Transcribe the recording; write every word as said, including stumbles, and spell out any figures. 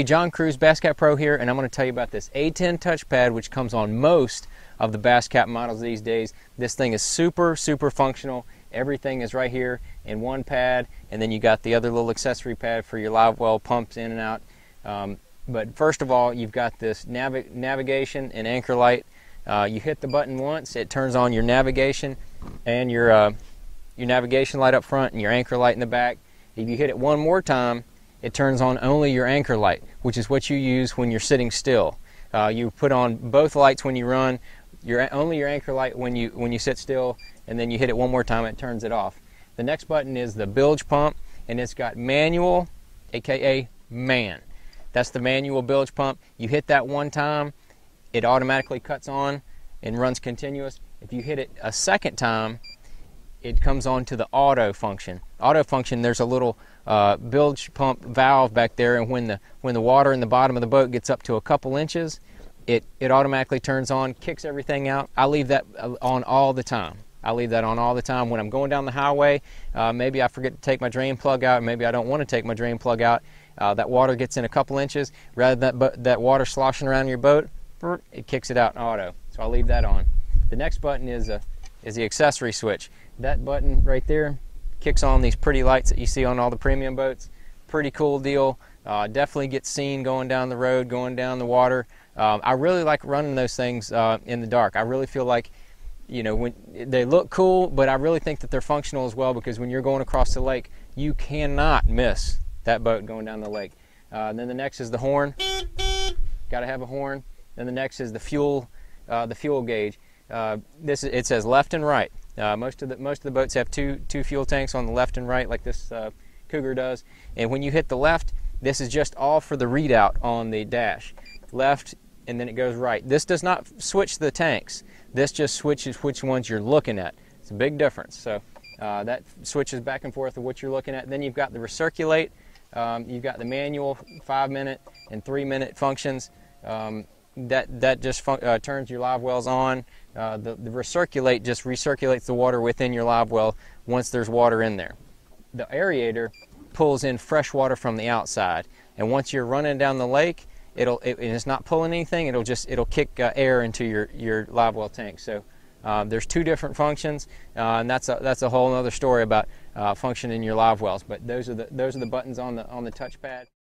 Hey, John Cruz, Bass Cat Pro here, and I'm going to tell you about this A ten Touch Pad, which comes on most of the Bass Cat models these days. This thing is super, super functional. Everything is right here in one pad, and then you got the other little accessory pad for your live well pumps in and out. Um, but first of all, you've got this navi navigation and anchor light. Uh, you hit the button once, it turns on your navigation and your, uh, your navigation light up front and your anchor light in the back. If you hit it one more time, it turns on only your anchor light, which is what you use when you're sitting still. Uh, you put on both lights when you run, your, only your anchor light when you, when you sit still, and then you hit it one more time, it turns it off. The next button is the bilge pump, and it's got manual, aka man. That's the manual bilge pump. You hit that one time, it automatically cuts on and runs continuous. If you hit it a second time, it comes on to the auto function. Auto function, there's a little uh, bilge pump valve back there, and when the when the water in the bottom of the boat gets up to a couple inches, it it automatically turns on, kicks everything out. I leave that on all the time. I leave that on all the time when I'm going down the highway. Uh, maybe I forget to take my drain plug out. Maybe I don't want to take my drain plug out. Uh, that water gets in a couple inches. Rather than that, that water sloshing around your boat, it kicks it out in auto. So I'll leave that on. The next button is a is the accessory switch. That button right there kicks on these pretty lights that you see on all the premium boats. Pretty cool deal. Uh, definitely gets seen going down the road, going down the water. Um, I really like running those things uh, in the dark. I really feel like, you know, when they look cool, but I really think that they're functional as well, because when you're going across the lake, you cannot miss that boat going down the lake. Uh, and then the next is the horn. Got to have a horn. Then the next is the fuel, uh, the fuel gauge. Uh, this it says left and right. Uh, most of the most of the boats have two two fuel tanks on the left and right, like this uh, Cougar does. And when you hit the left, this is just all for the readout on the dash. Left, and then it goes right. This does not switch the tanks. This just switches which ones you're looking at. It's a big difference. So uh, that switches back and forth of what you're looking at. Then you've got the recirculate. Um, you've got the manual five minute and three minute functions. Um, that that just uh, turns your live wells on. Uh, the, the recirculate just recirculates the water within your live well once there's water in there. The aerator pulls in fresh water from the outside, and once you're running down the lake, it'll it, it's not pulling anything. It'll just it'll kick uh, air into your your live well tank. So uh, there's two different functions, uh, and that's a that's a whole other story about uh, functioning your live wells. But those are the those are the buttons on the on the touchpad.